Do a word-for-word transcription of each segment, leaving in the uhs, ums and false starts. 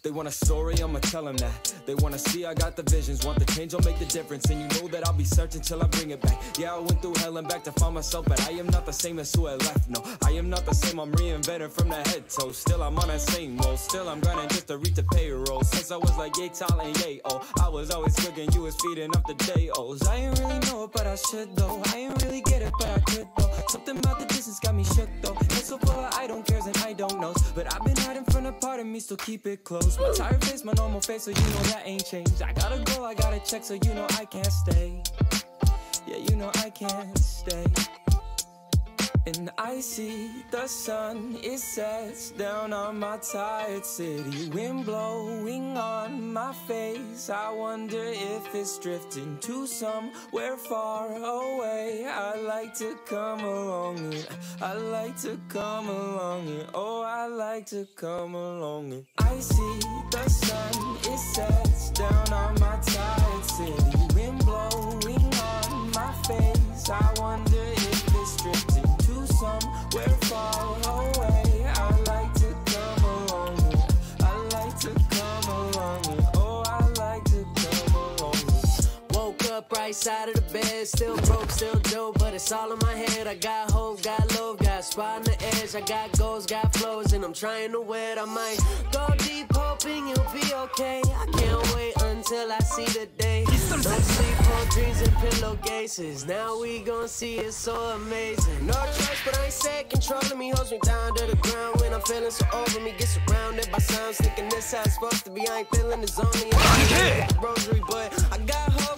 They want a story, I'ma tell them that. They wanna see I got the visions, want the change, I'll make the difference. And you know that I'll be searching till I bring it back. Yeah, I went through hell and back to find myself, but I am not the same as who I left. No, I am not the same, I'm reinvented from the head toe. Still I'm on that same roll, still I'm grinding just to reach the payroll. Since I was like yay tall and yay oh, I was always cooking, you was feeding up the day-ohs. I ain't really know it, but I should though. I ain't really get it, but I could though. Something about the distance got me shook though. It's so full of I don't cares and I don't knows, but I've been hiding from a part of me, still keep it close. My tired face, my normal face, so you know that ain't changed. I gotta go, I gotta check, so you know I can't stay. Yeah, you know I can't stay. And I see the sun, it sets down on my tired city. Wind blowing on my face, I wonder if it's drifting to somewhere far away. I like to come along it, I like to come along it. Oh, I like to come along it. I see the sun, it sets down on my tired city. Wind blowing on my face, I wonder if it's drifting somewhere far away. I like to come along it, I like to come along it. Oh, I like to come along it. Woke up right side of the bed, still broke, still dope, but it's all in my head. I got hope, got love, got spot on the edge. I got goals, got flows, and I'm trying to wed. I might go deep, hoping you'll be okay. I can't wait until I see the day. No sleep on dreams and pillowcases. Now we gon' see it's so amazing. No choice, but I ain't set controlling me, holds me down to the ground when I'm feeling so over me. Get surrounded by sounds, thinking this how it's supposed to be. I ain't feeling it's only a rosary, but I got hope.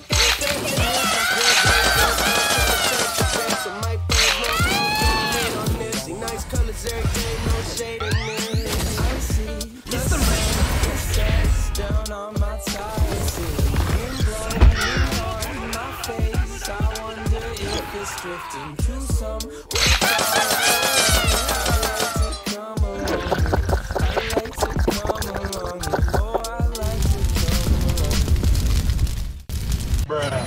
So my friends on this. See nice colors every day, no shade in this. I see the sun, it sets down on my tired city. I wonder if it's drifting to somewhere far away. I like to come along, I like to come along. Oh, I like to come along. Bruh.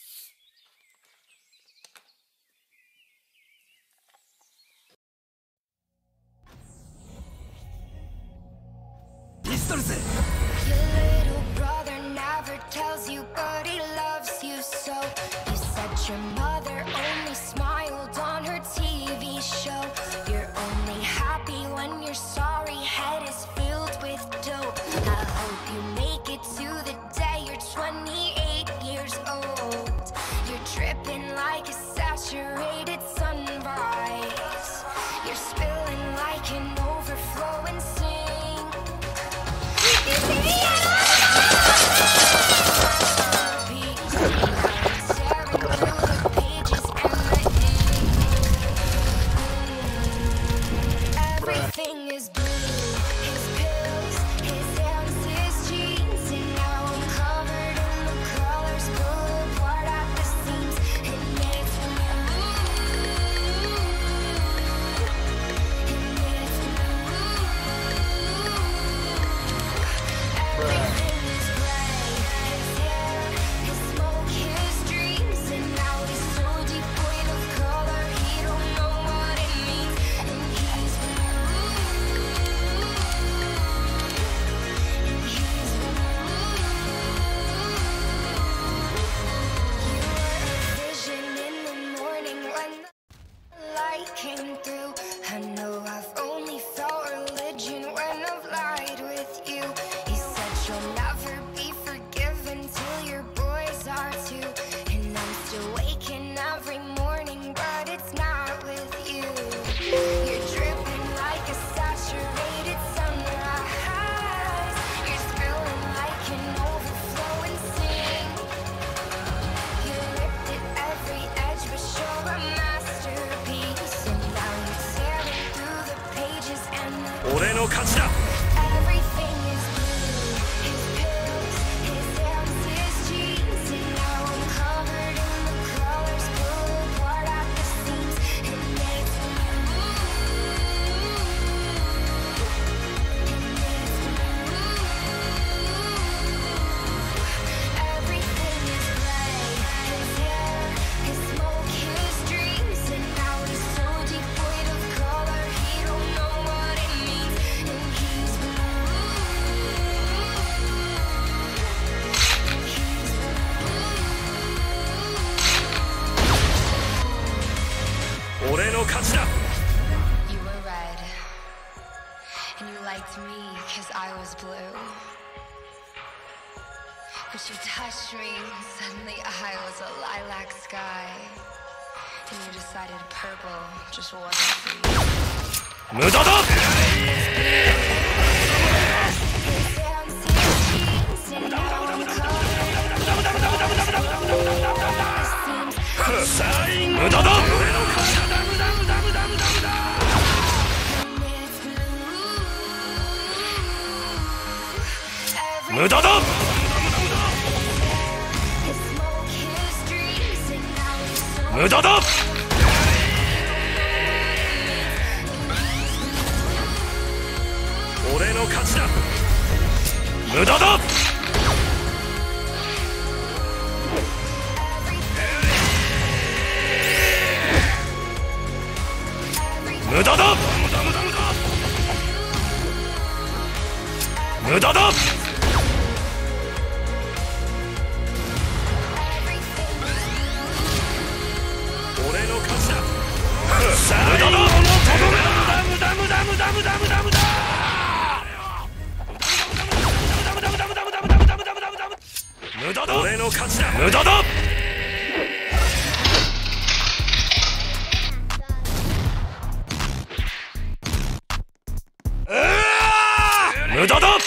Your little brother never tells you, but he loves you so. You said your mother only smiled on her T V show. You're only happy when your sorry head is filled with dope. I hope you make it to the day you're twenty-eight years old. You're dripping like a saturated sunrise. You're spilling like an overflowing sink. Everything is blue. His pills, his hands, his jeans, and now I'm covered in the colors, pull apart at the seams. It makes me move. It makes me move. Everything is gray. His hair, his smoke, his dreams, and now he's so devoid of color. He don't know what it means, and he's blue. And he's blue. You were a vision in the morning when the light came through. I know I've only felt religion when I've lied with you. You said you'll never be forgiven till your boys are too. And I'm still waking every morning, but it's not with you. You're dripping like a saturated sunrise. You're spilling like an overflowing sink. You ripped at every edge, but you're a masterpiece. And now you're tearing through the pages and the 俺の勝ちだ。 everything is blue. His pills, his hands, his jeans, and now I'm covered in the colors, pull apart at the seams. It makes me move. It makes me move. Everything is gray. His hair, his smoke, his dreams, and now he's so devoid of color. He don't know what it means, and he の勝ちだ。 You were red, and you liked me cause I was blue. But you touched me, and suddenly I was a lilac sky. And you decided purple just wasn't for you. 無駄だ。 無駄だ。 無駄だ。 無駄だ。 俺の勝ちだ。無駄だ。 無駄だ。 無駄だ。 俺の勝ちだ。無駄だ。無駄無駄無駄無駄無駄無駄無駄。 無駄だ。俺の勝ちだ。無駄だ。無駄だ。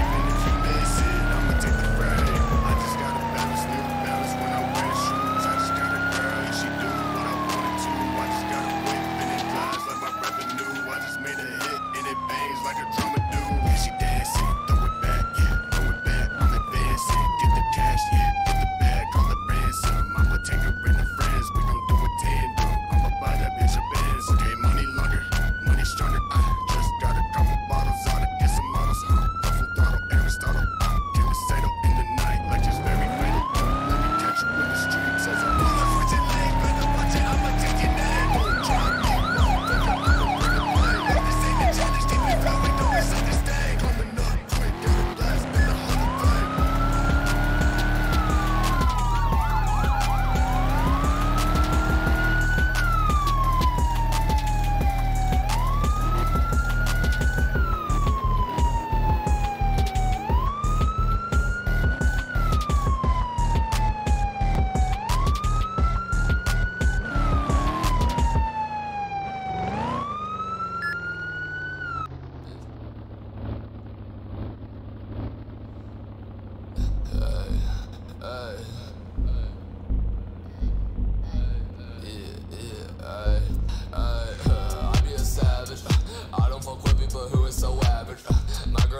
Just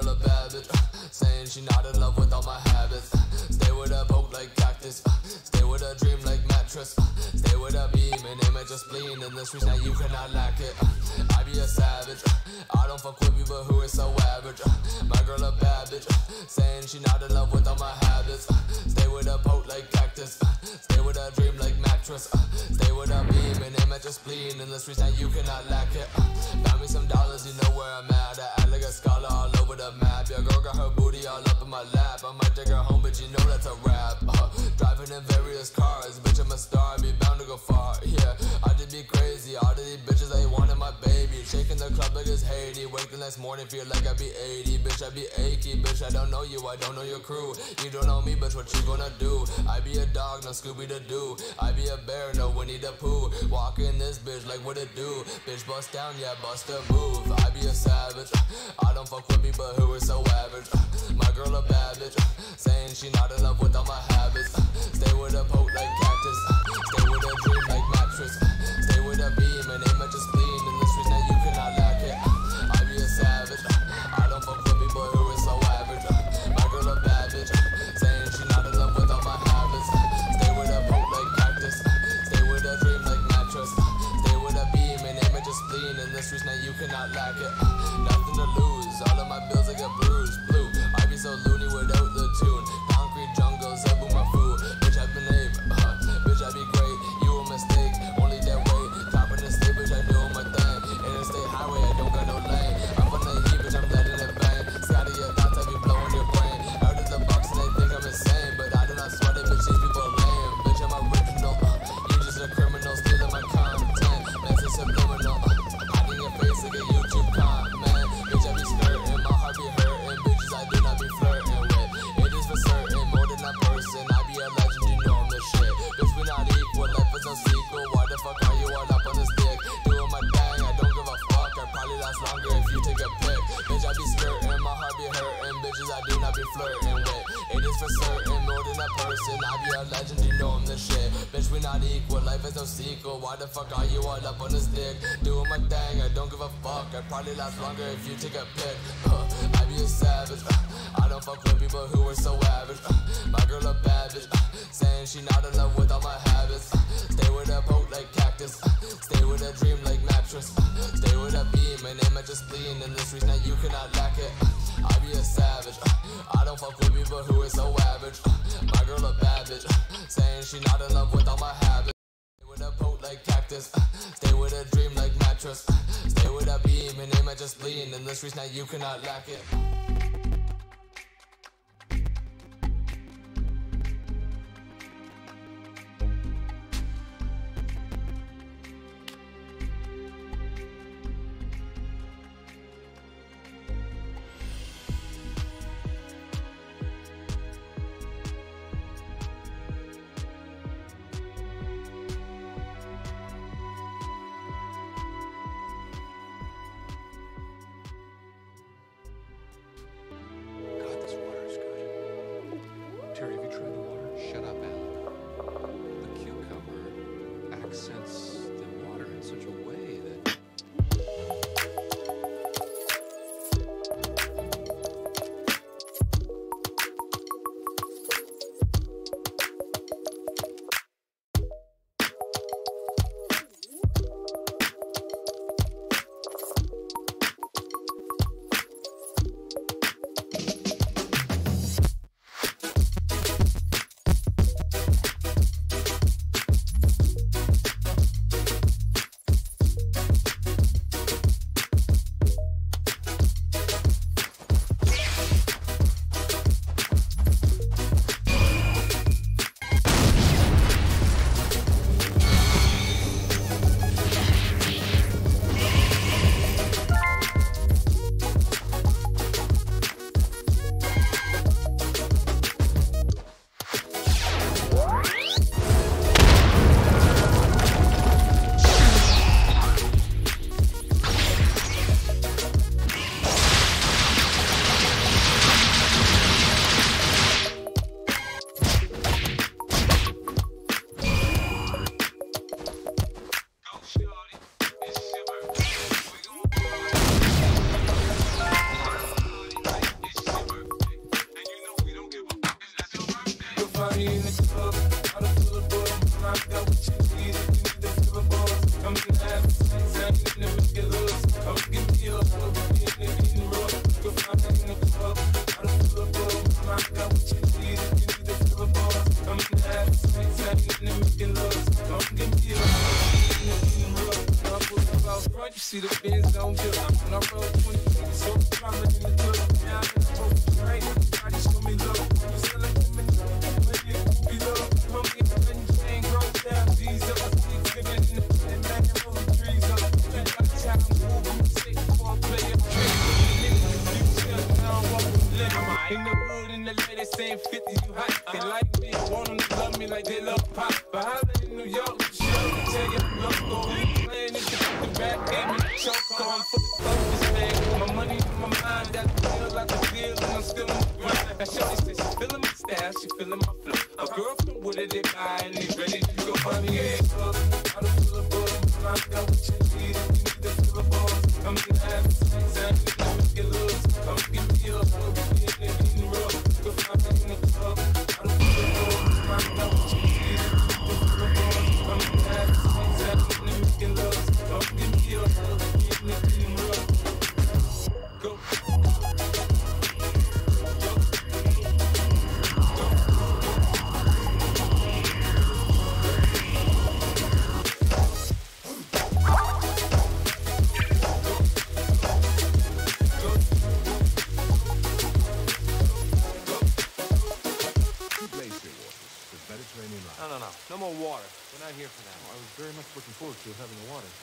girl a bad bitch, saying she not in love with all my habits. Stay with a poke like cactus, stay with a dream like mattress. Stay with a beam and aim at your spleen. In the streets now you cannot lack it. I be a savage, I don't fuck with people who is so average. My girl a bad bitch, saying she not in love with all my habits. Stay with a poke like cactus, stay with a dream like mattress. Stay with a beam and aim at your spleen. In the streets now you cannot lack it. Found me some dollars, you know where I'm at. I act like a scholar all over the map. Your girl got her booty all up in my lap. I might take her home, but you know that's a rap. uh, Driving in various cars, bitch I'm a star, be bound to go far. Yeah, I just be crazy, all of these bitches they wanted my baby. Shaking the club like it's Haiti, wake the next morning feel like I be eighty. Bitch I be achy, bitch I don't know you, I don't know your crew. You don't know me, bitch what you gonna do? I be a dog, no Scooby to do. I be a bear, no Winnie the Pooh. Walk in this bitch like what it do? Bitch bust down, yeah bust a move. I be a savage, I don't fuck with people who are so average. My girl a bad bitch, saying she not in love with all my habits. Stay with a poke like cactus, stay with a dream like mattress. Stay with a beam and aim at your spleen. In the streets now you cannot lack it. I be a savage, I don't fuck with people who are so average. My girl a bad bitch, saying she not in love with all my habits. Stay with a poke like cactus, stay with a dream like mattress. Stay with a beam and aim at your spleen. In the streets now you cannot lack it. Nothing to lose, all of my bills I get bruised. Blue, I be so loony without the tune. Concrete jungles, I boom my food. Bitch I behave, uh, bitch I be great. You a mistake, only that way. Top in the state, bitch I doing my thing. Interstate highway, I don't got no lane. I'm on the heat, bitch I'm letting it bang. Scotty your thoughts, I be blowing your brain. Out of the box and they think I'm insane, but I do not sweat it, bitch these people lame. Bitch I'm original, uh, you just a criminal stealing my content. Message subliminal, uh, hiding your face like a YouTube comment. Bitch I be skirting, my heart be hurting. Bitches I do not be flirting with. It is for certain, more than a person. I be a legend, you know I'm the shit. Bitch we not equal, life is no sequel. Why the fuck are you all up on this dick? Doing my thing, I don't give a fuck. I probably last longer if you take a pic. Bitch I be skirting, my heart be hurting. Bitches I do not be flirting with. It is for certain, more than a person. I be a legend, you know I'm the shit. Bitch we not equal, life is no sequel. Why the fuck are you all up on this dick? Doing my thing, I don't give a fuck. I probably last longer if you take a pic. uh, I be a savage, uh, I don't fuck with people who are so average. uh, My girl a bad bitch, uh, saying she not in love with all my habits. uh, Stay with a poke like cactus, uh, stay with a dream like mattress. uh, Stay with a beam and aim at your spleen. In the streets now you cannot lack it. uh, I be a savage, uh, I don't fuck with people who are so average. uh, My girl a bad bitch, uh, saying she not in love with all my habits. Stay with a poke like cactus, uh, stay with a dream like mattress. uh, Stay with a beam and aim at your spleen. In the streets now you cannot lack it. Terry, have you tried the water? Shut up, Alan. The cucumber accents the water in such a way that... and making love. Come give me a hug. When I pull up out front, you see the Benz on bill. When I roll twenty, it's so drama in the club. Now I'm in the boat, right? I just show me love. You still like them in the club, but you be love. Come get the money, chain grow down. G's up, keep giving in the and man, roll the trees up. You got the time, move, I'm sick for a player. In the hood, in the lady saying fifty, you hot. They like me, want them to love me like they love pop. But I live in New York, show me, tell you, love go. Playing this shit the back, aim and choke on. I'm full of focus, man. My money in my mind, got the feel like the deal, and I'm still in the grind. Now, shorty says she feeling my style, she feeling my flow. A girl from Wooded, they buy, and they ready to go. Money in the club, I don't feel a buzz. I'm down with your need, if you need to feel a buzz. I'm in the ass, time to make it loose. Come give me a hug. No, no, no. No more water. We're not here for that. I was very much looking forward to having the water.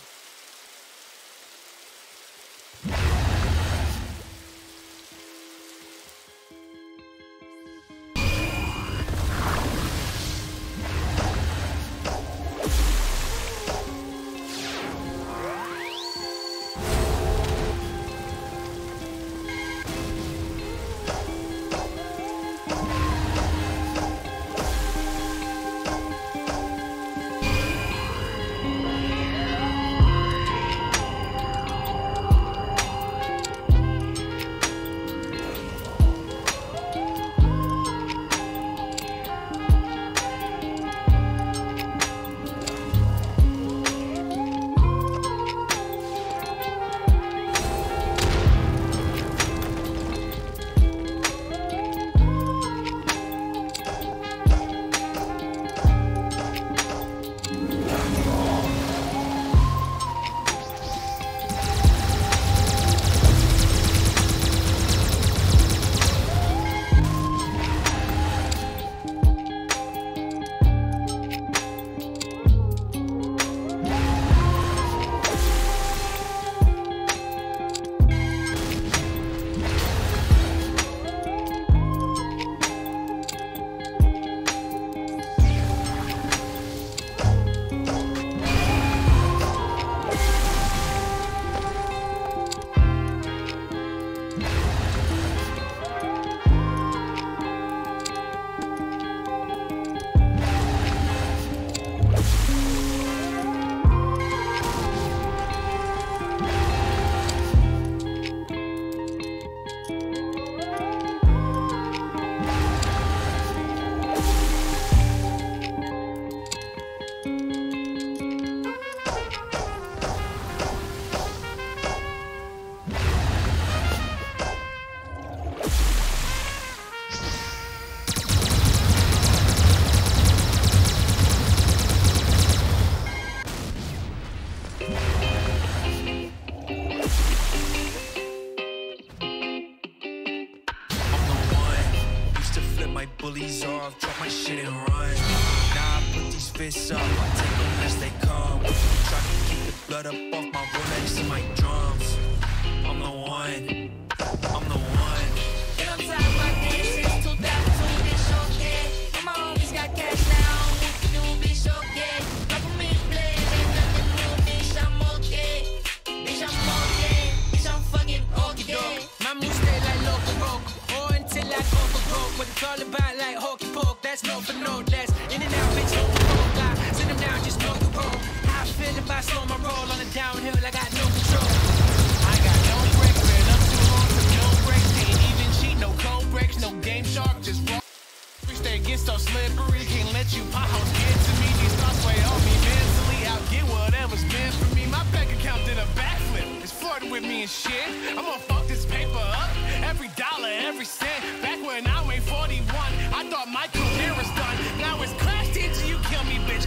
bullies off, drop my shit and run. Now I put these fists up, I take them as they come. Try to keep the blood up off my Rolex and my drums. I'm the one, I'm the one. Get on top of my dick since two thousand two, bitch, okay. And my homies got cash now, what you do, bitch, okay. Drop them in play, ain't nothing new, bitch, I'm okay. Bitch, I'm okay, bitch, I'm fucking okay. My moves stay like local rock, or until I go for broke. What it's all about like hokey poke, that's no for no less. In and out, bitch, don't provoke, I send them down, just know the road. How I feel if I slow my roll on the downhill, I got no control. I got no brakes, man, I'm too on for no brakes. Ain't even cheat, no code breaks, no game shark, just raw. Stay get so slippery, can't let you potholes get to me. These thoughts weigh on me mentally, I'll get whatever's meant for me. My bank account did a backflip, it's flirting with me and shit. I'm gonna fuck this paper up, every dollar, every cent. Back when I weighed forty-one, I thought my career was done. Now it's class teacher, you kill me, bitch.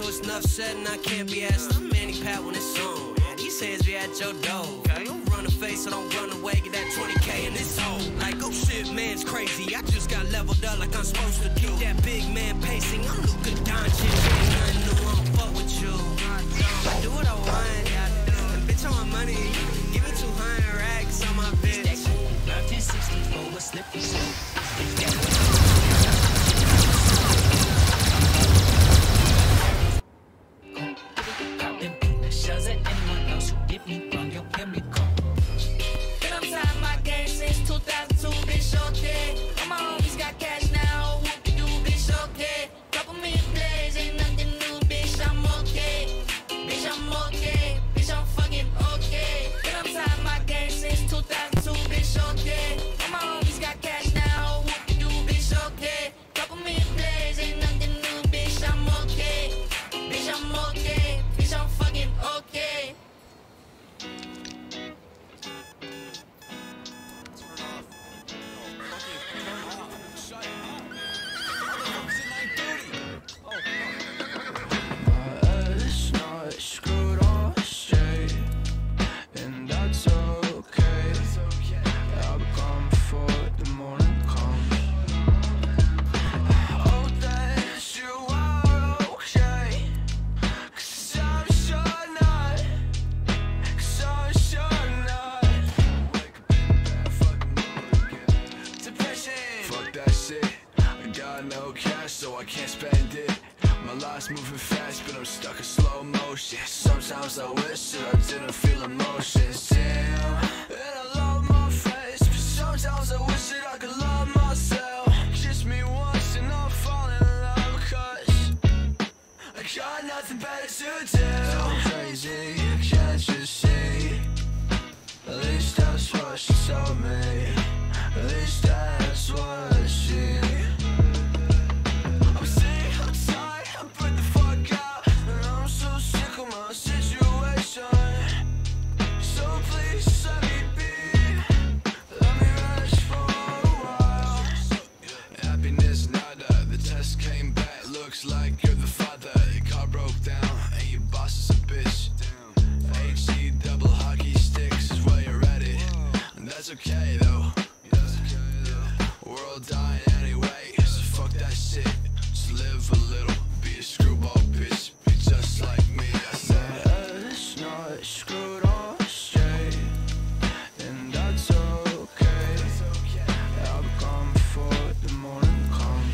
it's enough said and I can't be asked. I'm Manny Pat when it's on. Yeah, these hands be at your door. Okay, don't run a face, so don't run away. Get that twenty K in this hole. Like, oh shit, man's crazy. I just got leveled up like I'm supposed to do. That big man pacing. I'm Luka Doncic. Ain't nothing new. I don't fuck with you. I do what I want. And bitch, I want money. Give me two hundred racks on my bitch. nineteen sixty-four, a slippery slope. Shells at anyone else who did me wrong, you'll hear me call. Been on top of my game since two thousand two, bitch, okay. All my homies got cash now, whoop-de-doo, bitch, okay. Couple million plays, ain't nothing new, bitch, I'm okay. Bitch, I'm okay, bitch, I'm fucking okay. Been on top of my game since two thousand two, bitch, okay. All my homies got cash now, whoop-de-doo, bitch, okay. Couple million plays, ain't nothing new, bitch, I'm okay. Bitch, I'm okay, bitch, I'm fucking okay. It's not screwed all straight, and that's okay. I'll come before the morning comes. Oh, that you are okay, 'cause I'm sure not, 'cause I'm sure not. Wake up in bed, fucking mood again. Depression. Fuck that shit. I got no cash, so I can't spend it. My life's moving fast, but I'm stuck in slow motion. Sometimes I wish that I didn't feel emotions. Damn, and I love my face, but sometimes I wish that I could love myself. Kiss me once and I'm falling in love, 'cause I got nothing better to do. I'm crazy, can't you see? At least that's what she told me. At least that's what she. I'm sick, I'm tired, I'm put the fuck out, and I'm so sick of my situation. So please let me be, let me rest for a while. Happiness nada, the test came back, looks like you're the father. Your car broke down, and your boss is a bitch. H E double hockey sticks is where you're at it, and that's okay though. We're all dying anyway, so fuck that shit. Just live a little, be a screwball bitch, be just like me. I said it's not screwed all straight, and that's okay. I'll be gone before the morning comes.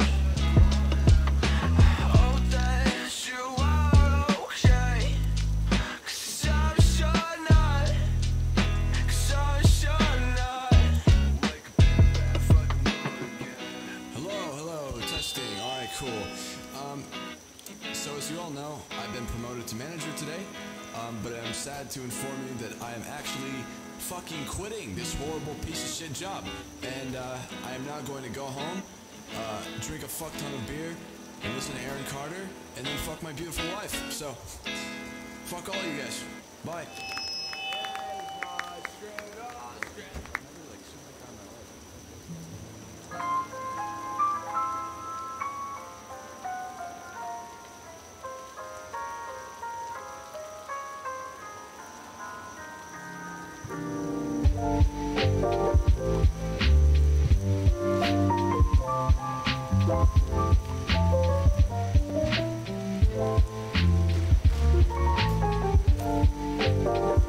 Oh, that you are okay, 'cause I'm sure not, 'cause I'm sure not. Wake up in bed, fucking mood again. Hello, hello, testing. All right, cool. Um, so as you all know, I've been promoted to manager today, um, but I'm sad to inform you that I am actually fucking quitting this horrible piece of shit job. And uh, I am now going to go home, uh, drink a fuck ton of beer, and listen to Aaron Carter, and then fuck my beautiful wife. So, fuck all you guys. Bye. Thank you.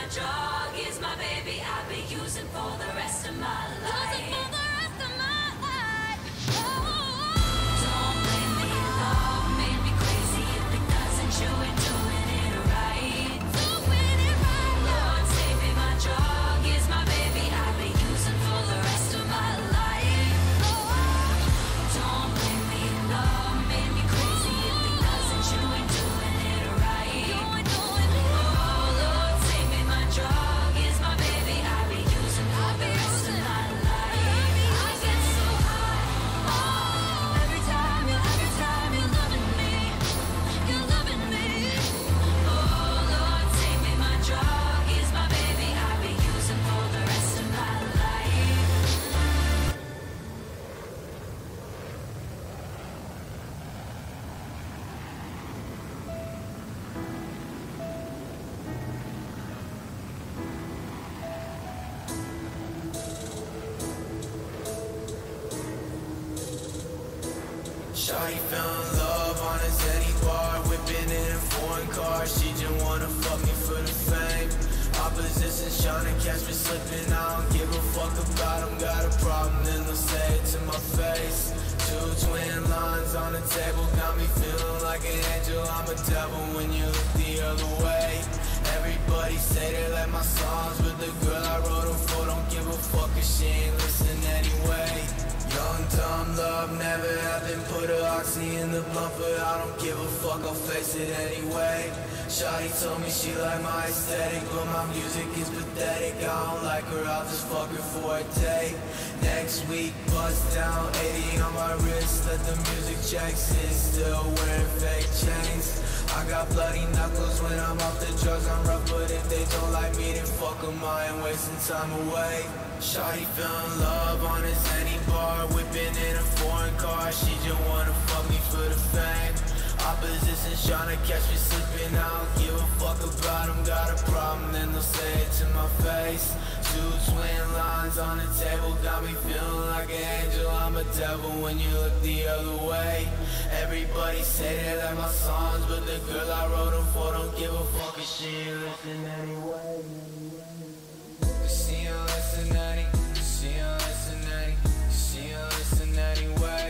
dog is my baby. I'll be using for the rest of my life. Using for the rest of my life. Oh. Don't blame me, love made me crazy. If it doesn't, you ain't doing it right. Doing it right. Lord, save me, my dog is my baby. I'll be using for the rest of my life. Oh. Don't blame me, love made me crazy. If it doesn't, you ain't doing it right. You ain't doing it right. Oh, Lord, save me, my dog is my baby. I'll be using for the rest of my life. I get so high. Oh, every time you, every time you're loving me, you're loving me. Oh, Lord, save me, my dog is my baby. I'll be using for the rest of my life. Shawty found love on a Zenny bar, whipping in a foreign car. She just wanna fuck me for the fame. Opposition tryna catch me slipping. I don't give a fuck about them. Got a problem, then they'll say it to my face. Two twin lines on the table got me feeling like an angel. I'm a devil when you look the other way. Everybody say they like my songs, but the girl I wrote them for don't give a fuck if she ain't listen anyway. Young, dumb love never happened. Put her oxy in the blunt, but I don't give a fuck, I'll face it anyway. Shawty told me she like my aesthetic, but my music is pathetic. I don't like her, I'll just fuck her for a day. Next week, bust down, eighty on my wrist. Let the music check sit, still wearing fake chains. I got bloody knuckles when I'm off the drugs. I'm rough, but if they don't like me, then fuck them. I ain't wasting time away. Shawty found love on a Zenny bar, whipping in a foreign car. She just wanna fuck me for the fame. Opposition tryna catch me slipping. I don't give a fuck about them. Got a problem, then they'll say it to my face. Two twin lines on the table got me feeling like an angel. I'm a devil when you look the other way. Everybody say they like my songs, but the girl I wrote them for don't give a fuck if she ain't listen anyway. She don't listen any, she don't listen any, she don't listen anyway.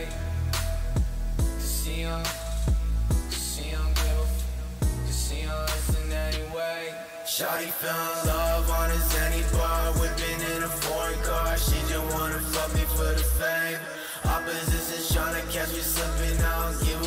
She don't, she don't give a f, she don't listen anyway. Shawty found love on a Zenny bar, whipping in a foreign car. She just wanna fuck me for the fame. Opposition tryna catch me slipping, I don't give